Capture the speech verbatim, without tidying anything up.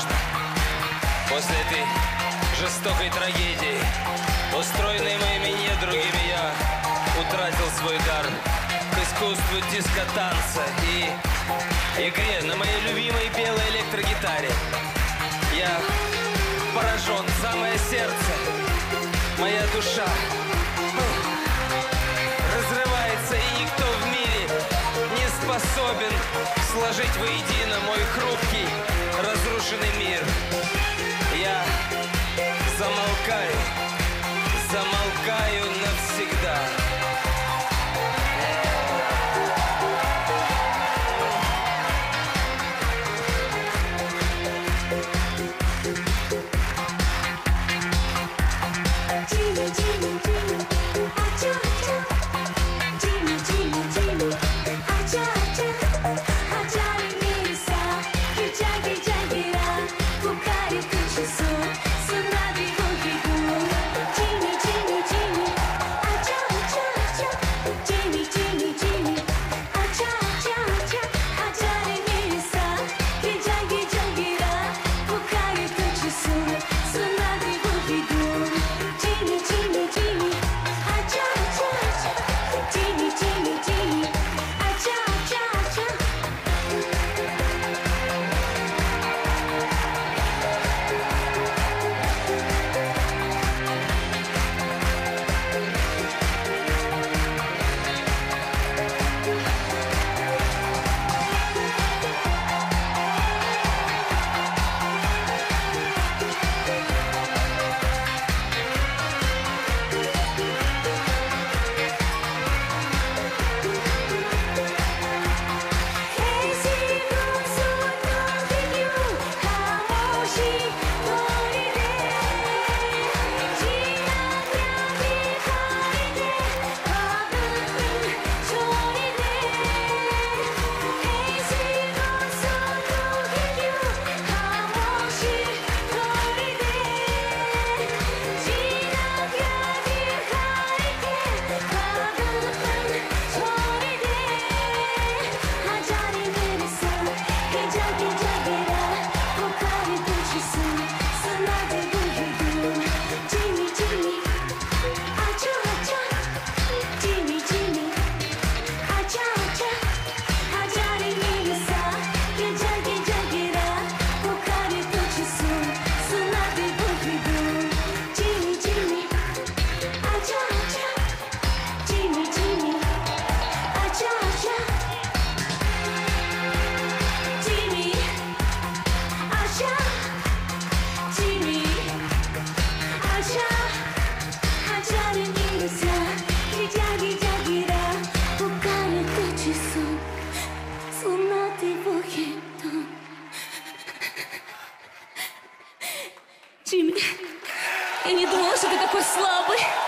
можно. После этой жестокой трагедии, устроенной моими недругами, я утратил свой дар к искусству диско-танца и игре на моей любимой белой электрогитаре. Я поражен, самое сердце, моя душа разрывается, и никто в мире не способен сложить воедино мой хрупкий, разрушенный мир. Я замолкаю, замолкаю навсегда. Джимми, я не думала, что ты такой слабый.